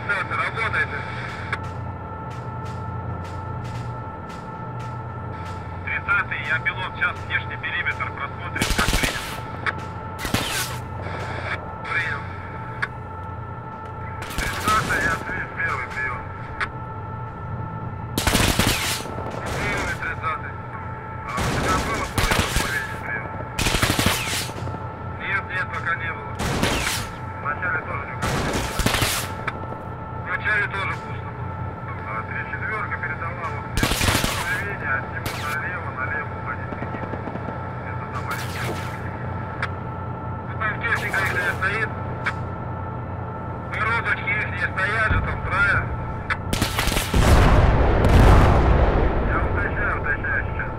Я пилот, сейчас внешний периметр просмотрим, как принято. Прием. 30-й, я связь, первый прием. Первый 30-й. А у тебя было прием? Нет, пока не было. Вначале тоже никого не было. Вначале тоже пусто было. 3-4 передала вот направление, от него налево уходить. Это товарищ. Ну там техника их стоит. Городочки их стоят же там, края. Я уточняю сейчас.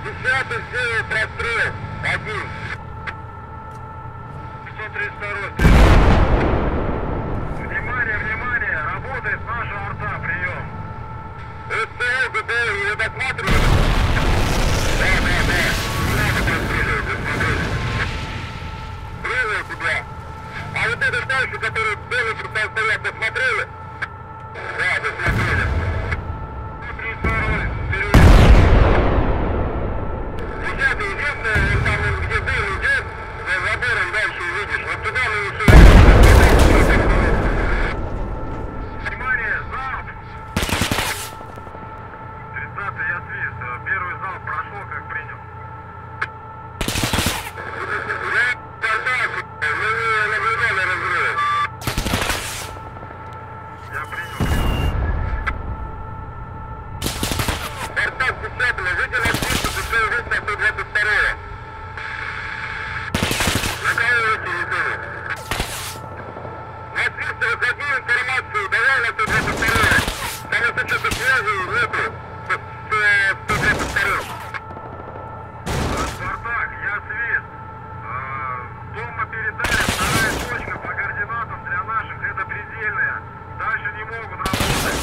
10-й сделал прострел. 1. 132-й. Внимание, внимание! Работает наша арта. Прием. СТО, ГДЛ, его досматривали? Да. Не надо простреливать, досмотрели. Принял тебя. А вот этот дальше, который белый стоят, досмотрели? Да, досмотрели. 132-й. Вперед. 10-й, единственное, там, где дым идет, за забором дальше увидишь. Вот туда мы еще... Внимание, залп! 30-й, я свист. Первый залп прошел, как принял. Я принял. Спартак 10-го, видел отписку, ты все уже 122-го. На кого эти не понял? На отписку выходи информацию, давай на 122-го. Там если что-то связи нету с 122-м. Спартак, я свист. Дома передали, вторая точка по координатам для наших, это предельная. Дальше не могут работать.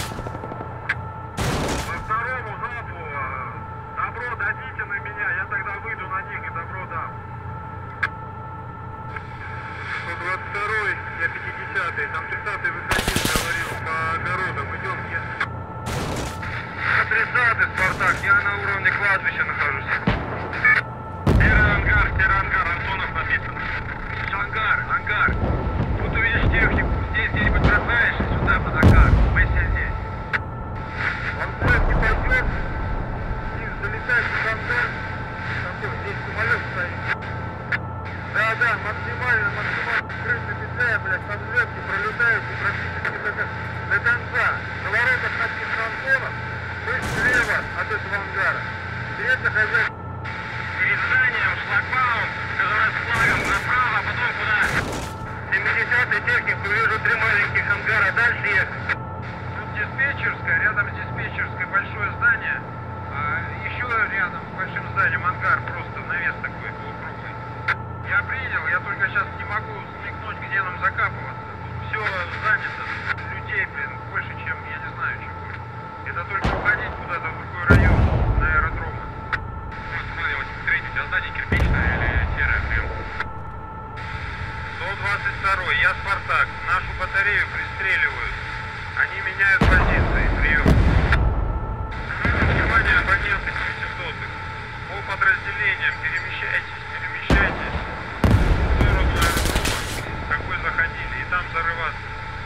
По второму залпу добро дадите на меня, я тогда выйду на них и добро дам. 122-й, я 50-й, там 30-й выходил, говорил, по огородам, идем где? 130-й, Спартак, я на уровне кладбища нахожусь. Серый ангар, Антонов написано. Ангар. Тут увидишь технику, здесь где-нибудь бросаешь и сюда под ангар. Мы все здесь. Он вперед не пойдет, низ залетает в ангар. Там здесь самолет стоит. Да, максимально скрытно петляя, блядь, под взлетки пролетают и практически до конца. На воротах написано Антонов, мы слева от этого ангара. Передний хозяин. Перед зданием шлагбаум, который с флагом направо, а потом куда? 70-й технику, вижу 3 маленьких ангара, дальше ехать. Тут диспетчерская, рядом с диспетчерской большое здание, а еще рядом с большим зданием ангар, просто навес такой полукруглый. Я принял, я только сейчас не могу смекнуть, где нам закапываться. Тут все занято, людей, блин, больше, чем я не знаю чего. Это только уходить куда-то в другой район, на аэродром. Смотрите, у тебя здание кирпичное или серое прям? 122-й, я Спартак. Нашу батарею пристреливают. Они меняют позиции. Прием. Внимание, абоненты 900-х. По подразделениям перемещайтесь. В сторону аэродрома, какой заходили, и там зарываться.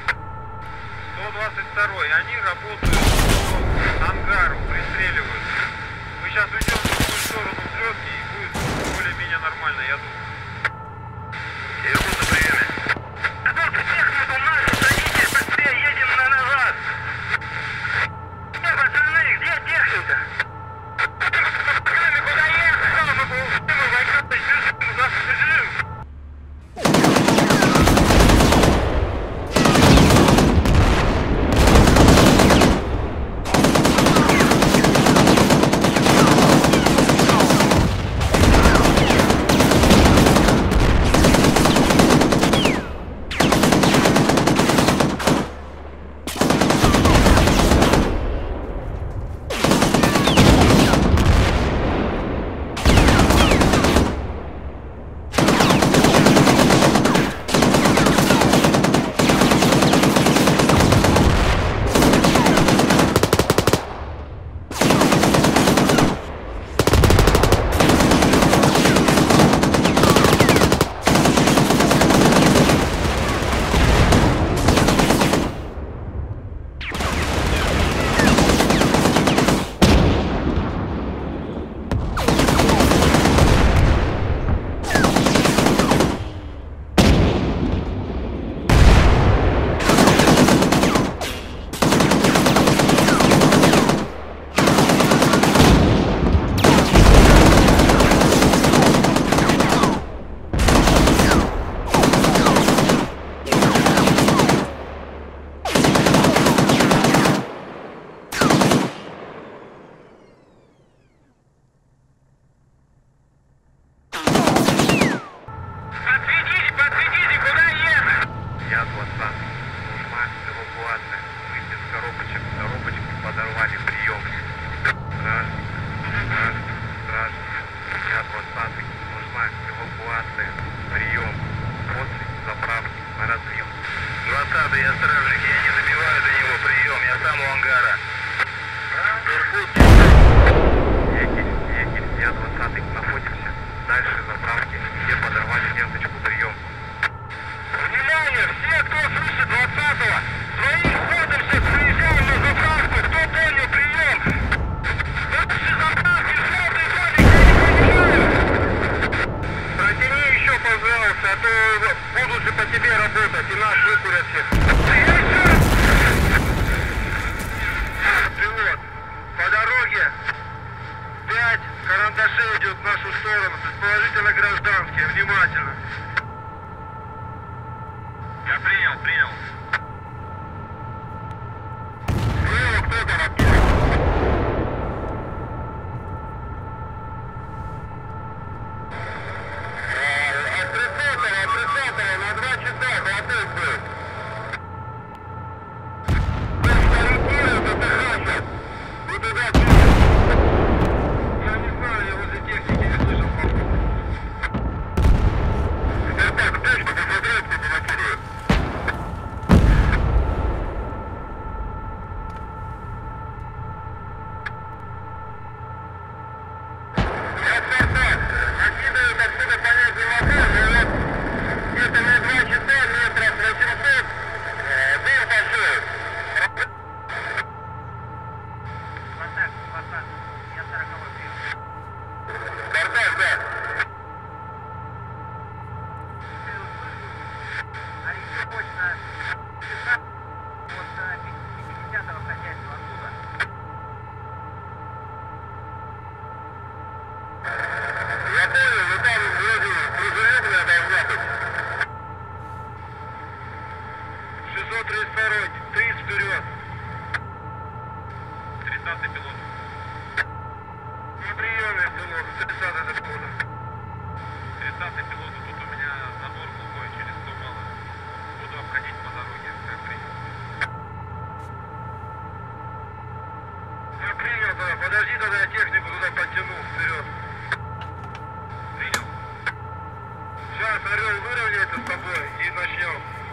122-й, они работают по ангару, пристреливают. Мы сейчас уйдем в другую сторону взлетки и будет более-менее нормально, я думаю. Серегу на приеме. Технику нашу, садитесь быстрее, едем назад. Пацаны, где техника? Куда ехать? Мы войдем, бежим, нас бежим. всех. Пилот, по дороге 5 карандашей идет в нашу сторону, предположительно гражданские, внимательно. Я принял. Кто там открыл? От 30-го на 2 часа хватает был. Ориентируют, отдыхать. И туда я не знаю, я возле техники не слышал, походу. Так, точку посмотреть, кто демонтирует. Накидывают отсюда понять не могу, но вот где-то на 2 часа метров 800 дым пошел. Спартак, я 40-й прием. Спартак, да. А еще почта вот 50-го хозяйства оттуда. Я понял, но там вроде дружелюбная должна быть. 632, 30 вперед. 30-й пилот. Неприемный пилот, 30-й пилот. 30-й пилот, тут у меня забор глухой через 100 баллов. Буду обходить по дороге, как принял. Как принял тогда, подожди, тогда я технику туда подтяну, вперед. Принял. Сейчас Орел выровняется с тобой и начнем.